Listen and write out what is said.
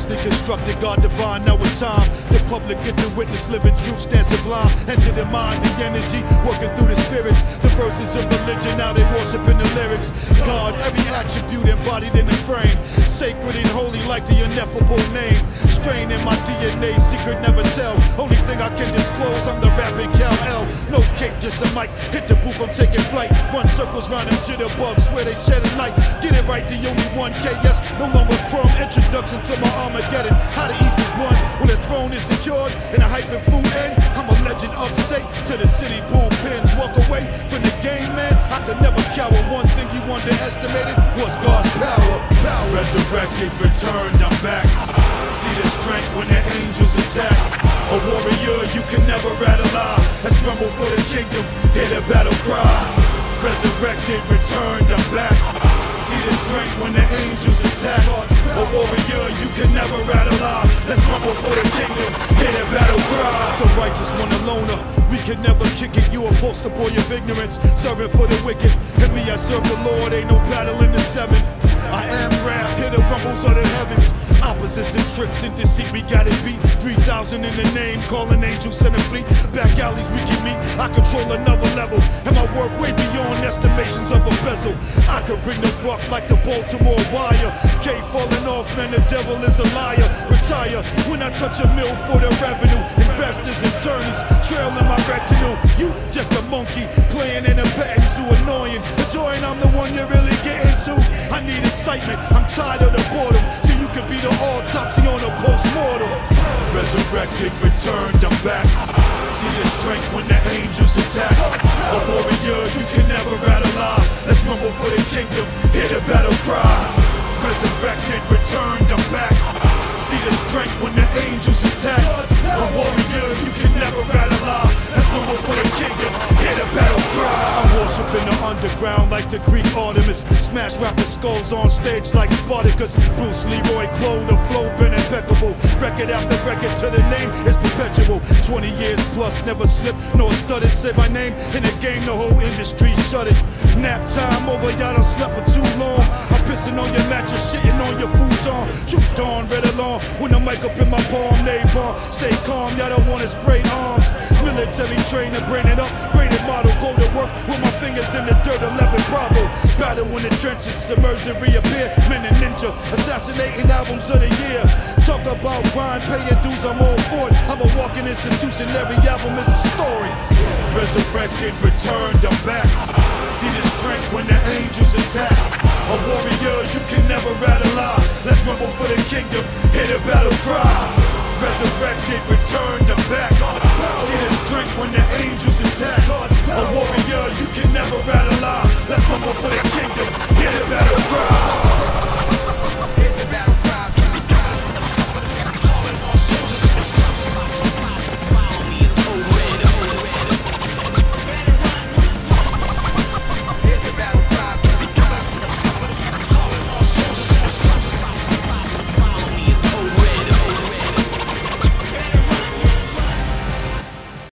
meticulously constructed, God divine. Now it's time the public get to witness living truth stand sublime. Enter the mind, the energy working through the spirits. The verses of religion, now they worship in the lyrics. God, every attribute embodied in the frame, sacred and holy like the ineffable name. Strain in my DNA, secret never tell. Only thing I can disclose, I'm the rapping Kal-El. No cake, just a mic. Hit the booth, I'm taking flight. Run circles round them jitterbugs, swear they shed a light. Get it right, the only one KS, no longer chrome. Introduction to my Armageddon. How the East is won when the throne is secured and a hype and food end. I'm a legend upstate to the city bullpens. Walk away from the game, man. I could never cower. One thing you underestimated was God's power. Resurrected, returned, I'm back. See the strength when the angels attack. A warrior you can never rattle out. Let's rumble for the kingdom, hear the battle cry. Resurrected, returned, I'm back. See the strength when the angels attack. A warrior you can never rattle out. Let's rumble for the kingdom, hear the battle cry. The righteous one alone, we can never kick it. You a poster boy of ignorance, serving for the wicked. And me, I serve the Lord, ain't no battle in the seven. I am rap, hear the rumbles of the heavens. Opposites and tricks and deceit, we got it beat. 3,000 in the name, calling angels, send a fleet. Back alleys we can meet, I control another level. And my worth way beyond estimations of a bezel. I could bring the rock like the Baltimore Wire. K falling off, man, the devil is a liar. Retire when I touch a mill for the revenue. Investors, attorneys, trailing my retinue. You just a monkey, playing in a petting zoo, annoying. Enjoying, I'm the one you're really getting to. I need excitement, I'm tired of the boredom. So you could be the autopsy on a post-mortem. Resurrected, returned, I'm back. See the strength when the angels attack. A warrior you can never rattle out. Let's rumble for the kingdom, hear the battle cry. Resurrected, returned, I'm back. See the strength when the angels attack. A warrior you can never rattle out. Let's rumble for the kingdom, hear the battle cry. I worship in the underground like the Greek Artemis. Smash rapper skulls on stage like Spartacus. Bruce Leroy Glow, the flow been impeccable. Record after record to the name is perpetual. 20 years plus, never slipped nor stuttered. Say my name in the game, the whole industry shuttered. Nap time over, y'all done slept for too long. I'm pissing on your mattress, shitting on your futon. Truth dawn, red along, when the mic up in my palm, napalm. Stay calm, y'all don't wanna spray arms. Military trainer, brain it up, graded model. Go to work with my fingers in the dirt, 11 Bravo. Battle in the trenches, submerged and reappear. Men and ninja, assassinating albums of the year. Talk about grind, paying dues, I'm all for it. I'm a walking institution, every album is a story. Resurrected, returned, I'm back. See the strength when the angels attack. A warrior you can never